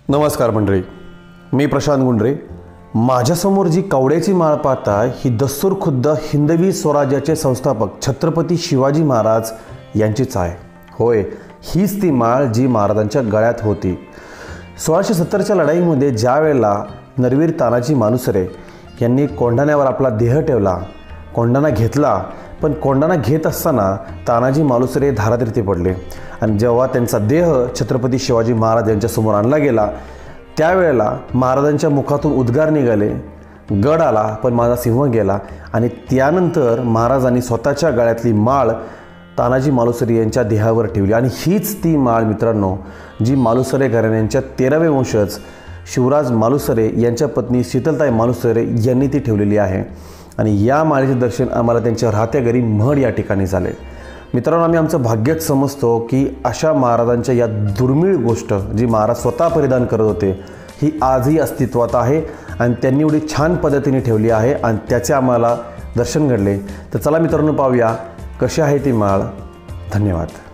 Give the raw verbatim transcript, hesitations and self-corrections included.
नमस्कार मंडळी, मी प्रशांत गुंडरे। माझ्यासमोर जी कवड्याची माळ पाहताय ही दस्तूर खुद्द हिंदवी स्वराज्याचे संस्थापक छत्रपती शिवाजी महाराज यांचीच आहे। होय, हीच ती माळ जी महाराजांच्या गळ्यात होती। सोळाशे सत्तरच्या लढाईमध्ये ज्या वेळेला नरवीर तानाजी मालुसरे यांनी कोंढाण्यावर आपला देह ठेवला, कोंढाणा घेतला, पण कोंढाणा घेत असताना तानाजी मालुसरे धारातीर्थी पडले आणि जेव्हा त्यांचा देह छत्रपती शिवाजी महाराज यांच्या समोर आणला गेला त्यावेळेला महाराजांच्या मुखातून उद्गार निघाले, गड आला पण माझा सिंह गेला। आणि त्यानंतर महाराजांनी स्वतःच्या गळ्यातली माळ तानाजी मालुसरे यांच्या देहावर ठेवली आणि हीच ती माळ मित्रांनो जी मालुसरे घराण्यांच्या तेरावे वंशज शिवराज मालुसरे यांच्या पत्नी शीतलताई मालुसरे यांनी ती ठेवलेली आहे। आणि या माळेचे दर्शन आम्हाला त्यांच्या राहत्या घरी महड या ठिकाणी झाले। मित्रांनो, आम्ही आमचं भाग्यच समजतो की अशा महाराजांच्या या दुर्मिळ गोष्ट जी महाराज स्वतः परिधान करत होते ही आजही अस्तित्वात आहे आणि त्यांनी एवढी छान पद्धतीने ठेवली आहे आणि त्याचे आम्हाला दर्शन घडले। तर चला मित्रांनो, पाहूया कशी आहे ती माळ। धन्यवाद।